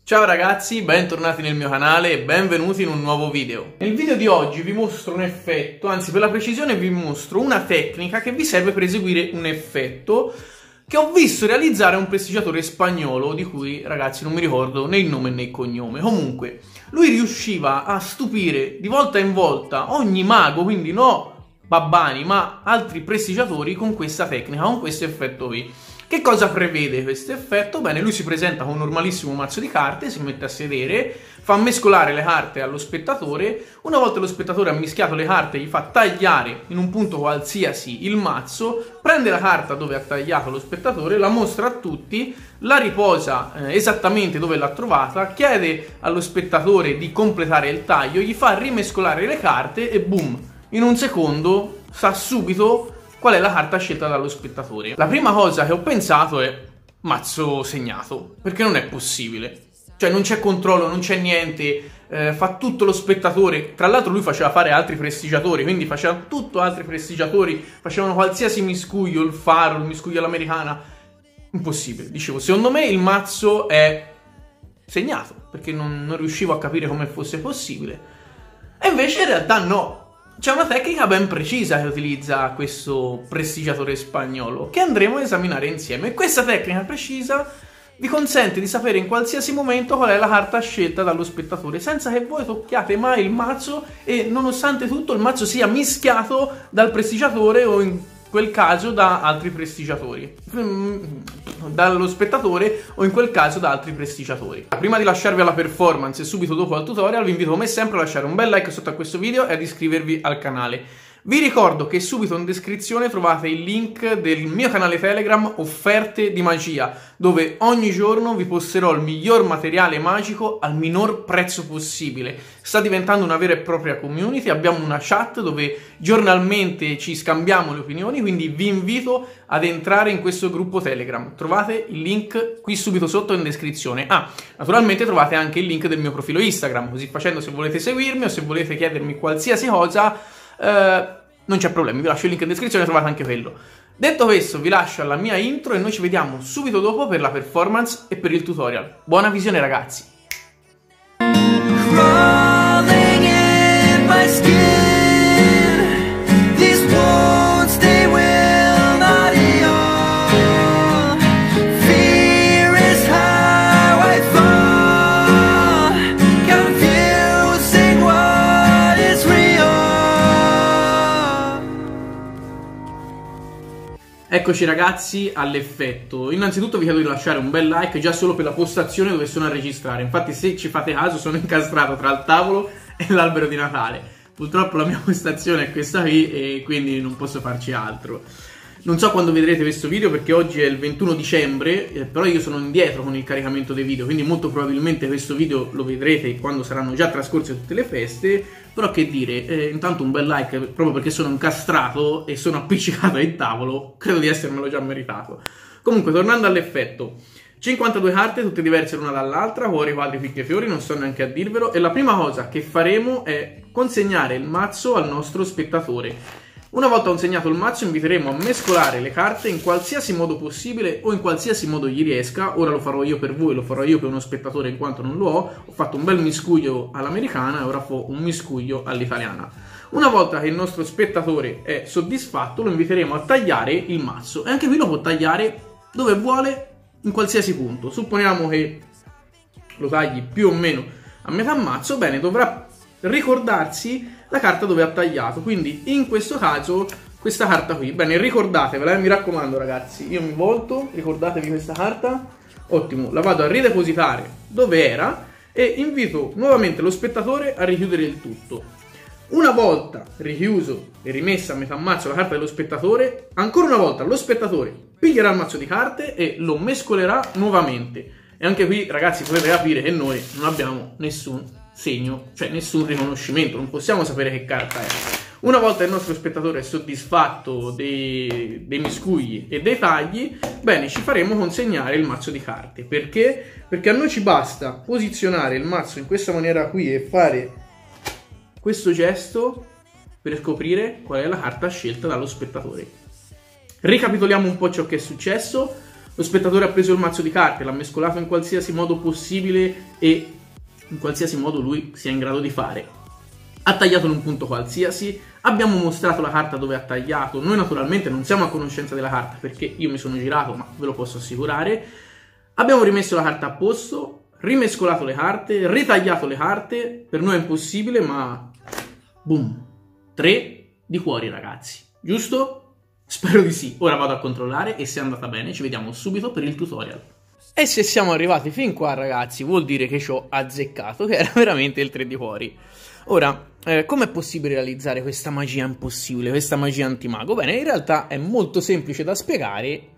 Ciao ragazzi, bentornati nel mio canale e benvenuti in un nuovo video. Nel video di oggi vi mostro un effetto, anzi per la precisione vi mostro una tecnica che vi serve per eseguire un effetto che ho visto realizzare un prestigiatore spagnolo di cui ragazzi non mi ricordo né il nome né il cognome. Comunque, lui riusciva a stupire di volta in volta ogni mago, quindi no babbani ma altri prestigiatori con questa tecnica, con questo effetto qui. Che cosa prevede questo effetto? Bene, lui si presenta con un normalissimo mazzo di carte, si mette a sedere, fa mescolare le carte allo spettatore, una volta lo spettatore ha mischiato le carte gli fa tagliare in un punto qualsiasi il mazzo, prende la carta dove ha tagliato lo spettatore, la mostra a tutti, la riposa esattamente dove l'ha trovata, chiede allo spettatore di completare il taglio, gli fa rimescolare le carte e boom, in un secondo sa subito qual è la carta scelta dallo spettatore. La prima cosa che ho pensato è mazzo segnato, perché non è possibile. Cioè non c'è controllo, non c'è niente, fa tutto lo spettatore. Tra l'altro lui faceva fare altri prestigiatori, quindi faceva tutto altri prestigiatori, facevano qualsiasi miscuglio, il faro, il miscuglio all'americana. Impossibile, dicevo, secondo me il mazzo è segnato, perché non riuscivo a capire come fosse possibile. E invece in realtà no. C'è una tecnica ben precisa che utilizza questo prestigiatore spagnolo, che andremo a esaminare insieme. Questa tecnica precisa vi consente di sapere in qualsiasi momento qual è la carta scelta dallo spettatore, senza che voi tocchiate mai il mazzo e nonostante tutto il mazzo sia mischiato dal prestigiatore o in quel caso da altri prestigiatori, dallo spettatore o in quel caso da altri prestigiatori. Prima di lasciarvi alla performance e subito dopo al tutorial vi invito come sempre a lasciare un bel like sotto a questo video e ad iscrivervi al canale. Vi ricordo che subito in descrizione trovate il link del mio canale Telegram Offerte di Magia, dove ogni giorno vi posterò il miglior materiale magico al minor prezzo possibile. Sta diventando una vera e propria community, abbiamo una chat dove giornalmente ci scambiamo le opinioni, quindi vi invito ad entrare in questo gruppo Telegram. Trovate il link qui subito sotto in descrizione. Naturalmente trovate anche il link del mio profilo Instagram, così facendo se volete seguirmi o se volete chiedermi qualsiasi cosa non c'è problema, vi lascio il link in descrizione, trovate anche quello. Detto questo vi lascio alla mia intro e noi ci vediamo subito dopo per la performance e per il tutorial. Buona visione ragazzi! Eccoci ragazzi all'effetto. Innanzitutto vi chiedo di lasciare un bel like già solo per la postazione dove sono a registrare. Infatti se ci fate caso sono incastrato tra il tavolo e l'albero di Natale. Purtroppo la mia postazione è questa qui e quindi non posso farci altro. Non so quando vedrete questo video perché oggi è il 21 dicembre, però io sono indietro con il caricamento dei video, quindi molto probabilmente questo video lo vedrete quando saranno già trascorse tutte le feste. Però che dire, intanto un bel like proprio perché sono incastrato e sono appiccicato al tavolo, credo di essermelo già meritato. Comunque, tornando all'effetto, 52 carte, tutte diverse l'una dall'altra, cuori, quadri, picche e fiori, non sto neanche a dirvelo, e la prima cosa che faremo è consegnare il mazzo al nostro spettatore. Una volta consegnato il mazzo inviteremo a mescolare le carte in qualsiasi modo possibile o in qualsiasi modo gli riesca. Ora lo farò io per voi, lo farò io per uno spettatore in quanto non lo ho. Ho fatto un bel miscuglio all'americana e ora farò un miscuglio all'italiana. Una volta che il nostro spettatore è soddisfatto lo inviteremo a tagliare il mazzo e anche qui lo può tagliare dove vuole, in qualsiasi punto. Supponiamo che lo tagli più o meno a metà mazzo, bene, dovrà ricordarsi la carta dove ha tagliato, quindi in questo caso questa carta qui, bene, ricordatevela, mi raccomando ragazzi, io mi volto, ricordatevi questa carta, ottimo, la vado a ridepositare dove era e invito nuovamente lo spettatore a richiudere il tutto. Una volta richiuso e rimessa a metà mazzo la carta dello spettatore, ancora una volta lo spettatore piglierà il mazzo di carte e lo mescolerà nuovamente. E anche qui ragazzi potete capire che noi non abbiamo nessun segno, cioè nessun riconoscimento, non possiamo sapere che carta è. Una volta il nostro spettatore è soddisfatto dei miscugli e dei tagli, bene, ci faremo consegnare il mazzo di carte. Perché? Perché a noi ci basta posizionare il mazzo in questa maniera qui e fare questo gesto per scoprire qual è la carta scelta dallo spettatore. Ricapitoliamo un po' ciò che è successo. Lo spettatore ha preso il mazzo di carte, l'ha mescolato in qualsiasi modo possibile e in qualsiasi modo lui sia in grado di fare. Ha tagliato in un punto qualsiasi, abbiamo mostrato la carta dove ha tagliato, noi naturalmente non siamo a conoscenza della carta perché io mi sono girato, ma ve lo posso assicurare. Abbiamo rimesso la carta a posto, rimescolato le carte, ritagliato le carte, per noi è impossibile, ma boom, 3 di cuori ragazzi, giusto? Spero di sì. Ora vado a controllare e se è andata bene ci vediamo subito per il tutorial. E se siamo arrivati fin qua ragazzi vuol dire che ci ho azzeccato, che era veramente il 3 di cuori. Ora, com'è possibile realizzare questa magia impossibile, questa magia antimago? Bene, in realtà è molto semplice da spiegare,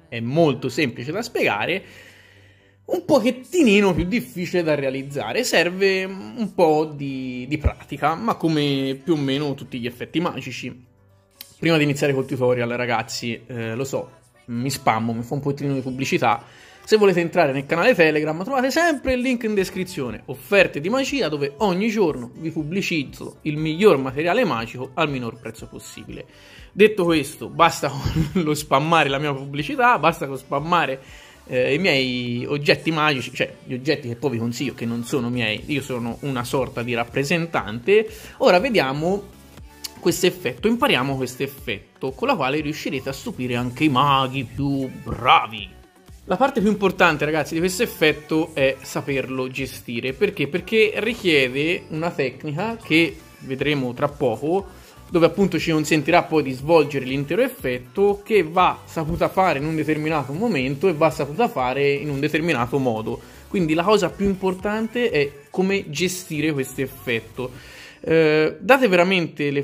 un pochettinino più difficile da realizzare, serve un po' di pratica, ma come più o meno tutti gli effetti magici. Prima di iniziare col tutorial ragazzi, lo so, mi spammo, mi fa un pochettino di pubblicità. Se volete entrare nel canale Telegram trovate sempre il link in descrizione, offerte di magia dove ogni giorno vi pubblicizzo il miglior materiale magico al minor prezzo possibile. Detto questo, basta con lo spammare la mia pubblicità, basta con spammare i miei oggetti magici, cioè gli oggetti che poi vi consiglio che non sono miei, io sono una sorta di rappresentante. Ora vediamo questo effetto, impariamo questo effetto con la quale riuscirete a stupire anche i maghi più bravi. La parte più importante ragazzi di questo effetto è saperlo gestire. Perché? Perché richiede una tecnica che vedremo tra poco, dove appunto ci consentirà poi di svolgere l'intero effetto, che va saputa fare in un determinato momento e va saputa fare in un determinato modo. Quindi la cosa più importante è come gestire questo effetto. Date veramente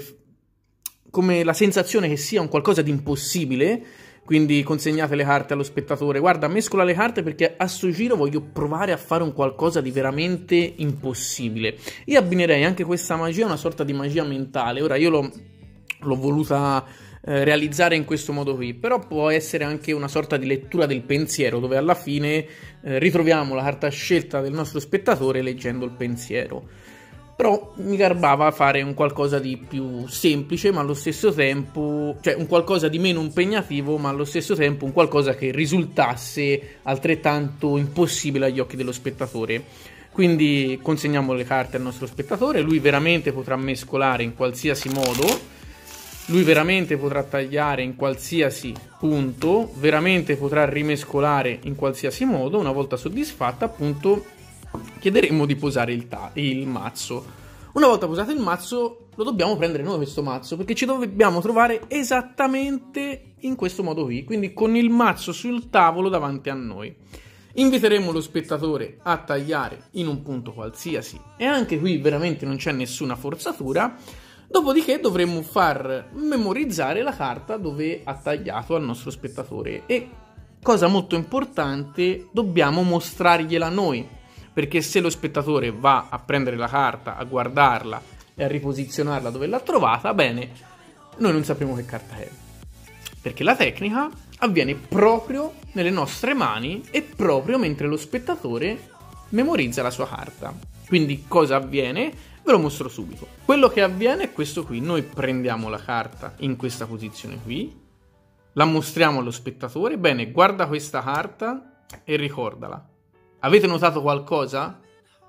come la sensazione che sia un qualcosa di impossibile, quindi consegnate le carte allo spettatore. Guarda, mescola le carte perché a sto giro voglio provare a fare un qualcosa di veramente impossibile. Io abbinerei anche questa magia a una sorta di magia mentale. Ora io l'ho voluta realizzare in questo modo qui, però può essere anche una sorta di lettura del pensiero, dove alla fine ritroviamo la carta scelta del nostro spettatore leggendo il pensiero. Però mi garbava fare un qualcosa di più semplice, ma allo stesso tempo, cioè un qualcosa di meno impegnativo, ma allo stesso tempo un qualcosa che risultasse altrettanto impossibile agli occhi dello spettatore. Quindi consegniamo le carte al nostro spettatore, lui veramente potrà mescolare in qualsiasi modo, lui veramente potrà tagliare in qualsiasi punto, veramente potrà rimescolare in qualsiasi modo. Una volta soddisfatta, appunto, chiederemo di posare il mazzo. Una volta posato il mazzo lo dobbiamo prendere noi questo mazzo, perché ci dobbiamo trovare esattamente in questo modo qui, quindi con il mazzo sul tavolo davanti a noi. Inviteremo lo spettatore a tagliare in un punto qualsiasi e anche qui veramente non c'è nessuna forzatura. Dopodiché dovremo far memorizzare la carta dove ha tagliato al nostro spettatore e, cosa molto importante, dobbiamo mostrargliela noi. Perché se lo spettatore va a prendere la carta, a guardarla e a riposizionarla dove l'ha trovata, bene, noi non sapremo che carta è. Perché la tecnica avviene proprio nelle nostre mani e proprio mentre lo spettatore memorizza la sua carta. Quindi cosa avviene? Ve lo mostro subito. Quello che avviene è questo qui. Noi prendiamo la carta in questa posizione qui, la mostriamo allo spettatore. Bene, guarda questa carta e ricordala. Avete notato qualcosa?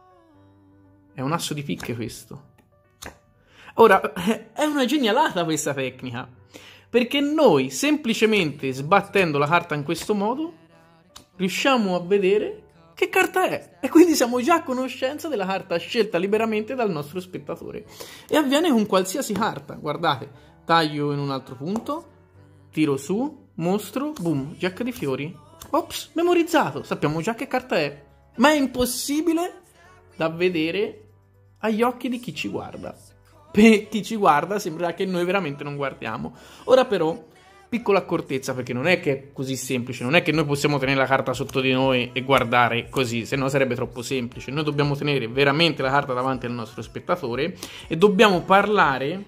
È un asso di picche questo. Ora, è una genialata questa tecnica, perché noi semplicemente sbattendo la carta in questo modo riusciamo a vedere che carta è e quindi siamo già a conoscenza della carta scelta liberamente dal nostro spettatore. E avviene con qualsiasi carta. Guardate, taglio in un altro punto, tiro su, mostro, boom, Jack di fiori. Ops, memorizzato, sappiamo già che carta è, ma è impossibile da vedere agli occhi di chi ci guarda. Per chi ci guarda sembra che noi veramente non guardiamo. Ora però, piccola accortezza, perché non è che è così semplice, non è che noi possiamo tenere la carta sotto di noi e guardare così, se no sarebbe troppo semplice. Noi dobbiamo tenere veramente la carta davanti al nostro spettatore e dobbiamo parlare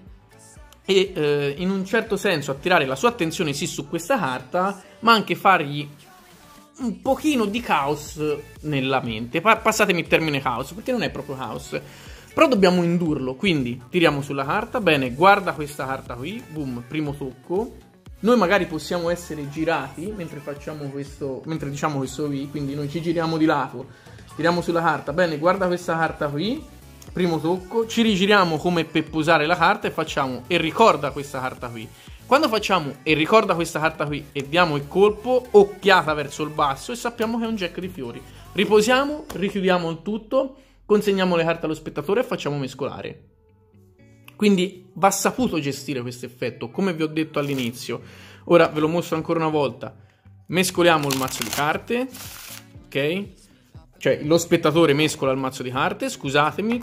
e in un certo senso attirare la sua attenzione sì su questa carta, ma anche fargli un pochino di caos nella mente. Passatemi il termine caos, perché non è proprio caos, però dobbiamo indurlo. Quindi tiriamo sulla carta, bene, guarda questa carta qui, boom, primo tocco, noi magari possiamo essere girati mentre facciamo questo, mentre diciamo questo qui, quindi noi ci giriamo di lato, tiriamo sulla carta, bene, guarda questa carta qui, primo tocco, ci rigiriamo come per posare la carta e facciamo e ricorda questa carta qui. Quando facciamo e ricorda questa carta qui e diamo il colpo, occhiata verso il basso e sappiamo che è un jack di fiori. Riposiamo, richiudiamo il tutto, consegniamo le carte allo spettatore e facciamo mescolare. Quindi va saputo gestire questo effetto, come vi ho detto all'inizio. Ora ve lo mostro ancora una volta. Mescoliamo il mazzo di carte, ok? Cioè lo spettatore mescola il mazzo di carte, scusatemi,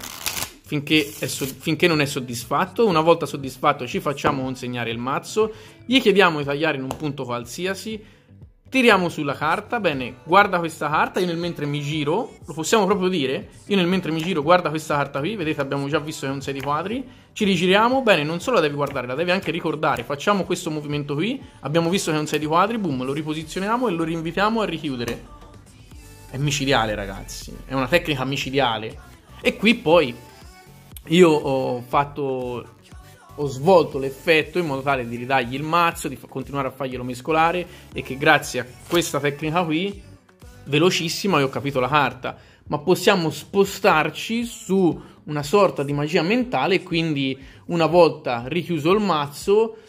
finché non è soddisfatto. Una volta soddisfatto ci facciamo consegnare il mazzo, gli chiediamo di tagliare in un punto qualsiasi, tiriamo sulla carta, bene, guarda questa carta, io nel mentre mi giro, lo possiamo proprio dire, io nel mentre mi giro guarda questa carta qui, vedete abbiamo già visto che è un 6 di quadri, ci rigiriamo, bene, non solo la devi guardare, la devi anche ricordare, facciamo questo movimento qui, abbiamo visto che è un 6 di quadri, boom, lo riposizioniamo e lo rinvitiamo a richiudere. È micidiale ragazzi, è una tecnica micidiale. E qui poi io ho svolto l'effetto in modo tale di ridargli il mazzo, di continuare a farglielo mescolare e che grazie a questa tecnica qui, velocissima, io ho capito la carta. Ma possiamo spostarci su una sorta di magia mentale, quindi una volta richiuso il mazzo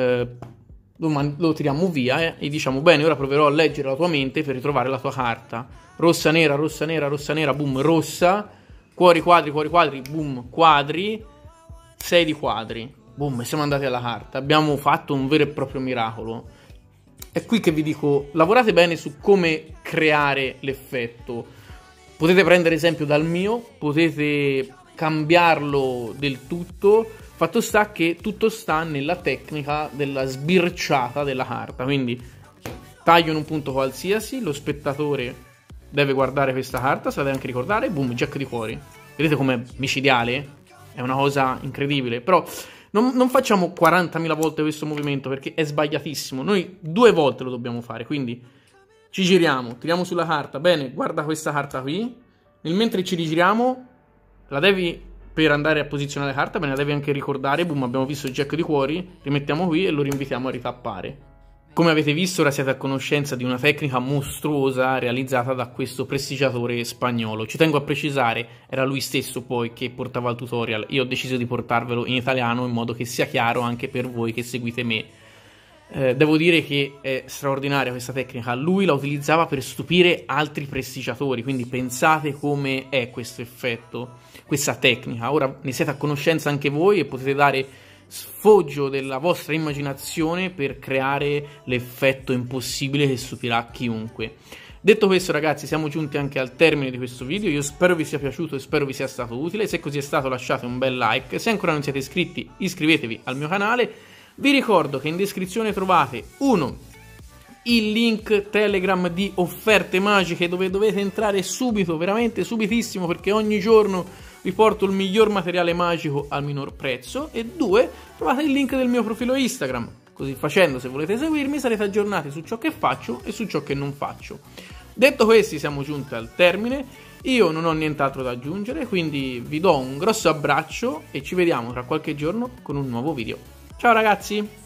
lo tiriamo via e diciamo bene, ora proverò a leggere la tua mente per ritrovare la tua carta. Rossa, nera, rossa, nera, rossa, nera, boom, rossa, cuori, quadri, boom, quadri, 6 di quadri, boom, e siamo andati alla carta. Abbiamo fatto un vero e proprio miracolo. È qui che vi dico, lavorate bene su come creare l'effetto. Potete prendere esempio dal mio, potete cambiarlo del tutto. Fatto sta che tutto sta nella tecnica della sbirciata della carta. Quindi taglio in un punto qualsiasi, lo spettatore deve guardare questa carta, se la deve anche ricordare, boom, jack di cuori. Vedete com'è micidiale? È una cosa incredibile. Però non facciamo 40.000 volte questo movimento perché è sbagliatissimo. Noi 2 volte lo dobbiamo fare, quindi ci giriamo, tiriamo sulla carta, bene, guarda questa carta qui, nel mentre ci rigiriamo, la devi, per andare a posizionare la carta, bene, la devi anche ricordare, boom, abbiamo visto il jack di cuori, rimettiamo qui e lo rinvitiamo a ritappare. Come avete visto, ora siete a conoscenza di una tecnica mostruosa realizzata da questo prestigiatore spagnolo. Ci tengo a precisare, era lui stesso poi che portava il tutorial, io ho deciso di portarvelo in italiano in modo che sia chiaro anche per voi che seguite me. Devo dire che è straordinaria questa tecnica, lui la utilizzava per stupire altri prestigiatori, quindi pensate come è questo effetto, questa tecnica. Ora ne siete a conoscenza anche voi e potete dare sfoggio della vostra immaginazione per creare l'effetto impossibile che stupirà chiunque. Detto questo ragazzi, siamo giunti anche al termine di questo video, io spero vi sia piaciuto e spero vi sia stato utile. Se così è stato lasciate un bel like, se ancora non siete iscritti iscrivetevi al mio canale. Vi ricordo che in descrizione trovate il link Telegram di offerte magiche dove dovete entrare subito, veramente subitissimo, perché ogni giorno vi porto il miglior materiale magico al minor prezzo. E 2, trovate il link del mio profilo Instagram. Così facendo, se volete seguirmi, sarete aggiornati su ciò che faccio e su ciò che non faccio. Detto questo, siamo giunti al termine. Io non ho nient'altro da aggiungere, quindi vi do un grosso abbraccio e ci vediamo tra qualche giorno con un nuovo video. Ciao ragazzi!